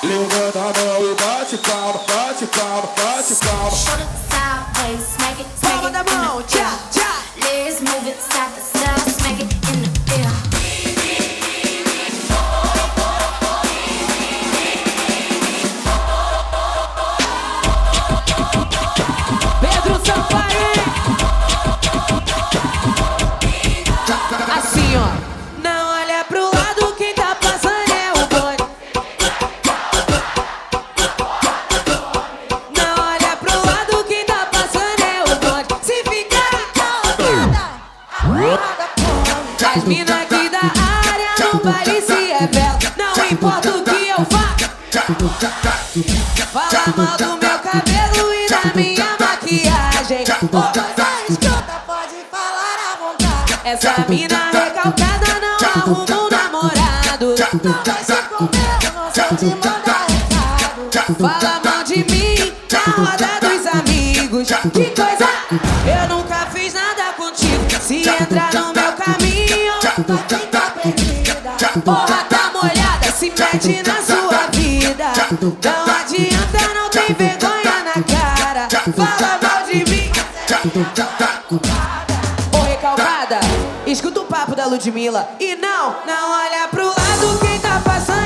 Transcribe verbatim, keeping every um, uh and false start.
Levanta a mão e bate palma, bate palma, bate palma. Sideways, smack it, smack Palma it da mão, in the tchá, air. tchá. Let's move it side to side, smack it in the air. Pedro Sampaio. Assim, ó. Não olha pro lado, quem tá passando é o bonde. Não olha pro lado, quem tá passando é o bonde. Se ficar calada, as mina aqui da área não baile se revela. Não importa o que eu faço, fala mal do meu cabelo e da minha maquiagem. Ô, coisa escrota, pode falar à vontade. Essa mina recalcada não arruma um namorado. Não vai se comer, não sou de mandar recado. Fala mal de mim na roda dos amigos. Que coisa, eu nunca fiz nada contigo. Se entrar no meu caminho, vai ficar perdida. Porra, tá molhada, se mete na sua vida. Não adianta, não tem vergonha na cara. Fala mal de mim. Ô recalcada, escuta o papo da Ludmilla. E não, não olha pro lado, quem tá passando